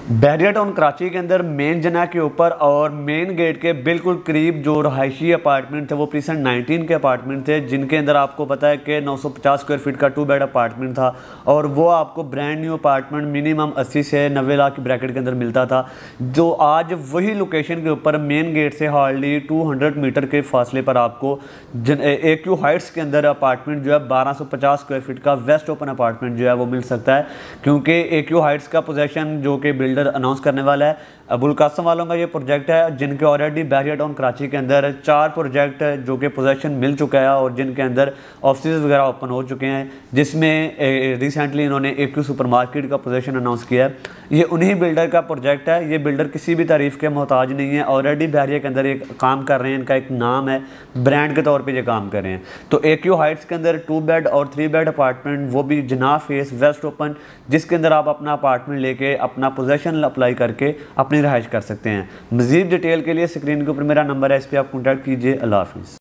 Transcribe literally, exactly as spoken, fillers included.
Barrier town Karachi के अंदर main जना के ऊपर और मेन गेट के बिल्कुल करीब जो रहायशी अपार्टमेंट थे वो प्रीसेंट नाइनटीन के अपार्टमेंट थे, जिनके अंदर आपको पता है कि नौ सौ पचास स्क्वायर फीट का टू बेड अपार्टमेंट था और वो आपको ब्रांड न्यू अपार्टमेंट मिनिमम अस्सी से नब्बे लाख की ब्रैकेट के अंदर मिलता था। जो आज वही लोकेशन के ऊपर मेन गेट से हार्डली टू हंड्रेड मीटर के फासले पर आपको ए क्यू हाइट्स के अंदर अपार्टमेंट जो है बारह सौ पचास स्क्वायर फीट का वेस्ट ओपन अपार्टमेंट जो है वो मिल सकता है, क्योंकि ए क्यू हाइट्स का पोजेसन जो कि बिल्डर अनाउंस करने वाला है अबुल कासम वालों का ये प्रोजेक्ट है, जिनके ऑलरेडी बैरियर टाउन कराची के अंदर चार प्रोजेक्ट जो कि पोजेसन मिल चुका है और जिनके अंदर ऑफिस वगैरह ओपन हो चुके हैं, जिसमें रिसेंटली इन्होंने एक क्यू सुपरमार्केट का पोजेसन अनाउंस किया है। ये उन्हीं बिल्डर का प्रोजेक्ट है। ये बिल्डर किसी भी तारीफ़ के मोहताज नहीं है, ऑलरेडी बैरियर के अंदर एक काम कर रहे हैं, इनका एक नाम है, ब्रांड के तौर पर ये काम कर रहे हैं। तो ए क्यू हाइट्स के अंदर टू बेड और थ्री बेड अपार्टमेंट, वो भी जना फेस वेस्ट ओपन, जिसके अंदर आप अपना अपार्टमेंट लेके अपना पोजेसन अप्लाई करके अपनी रहाइश कर सकते हैं। मज़ीद डिटेल के लिए स्क्रीन के ऊपर मेरा नंबर है, इस पर आप कॉन्टैक्ट कीजिए। अल्लाह हाफिज़।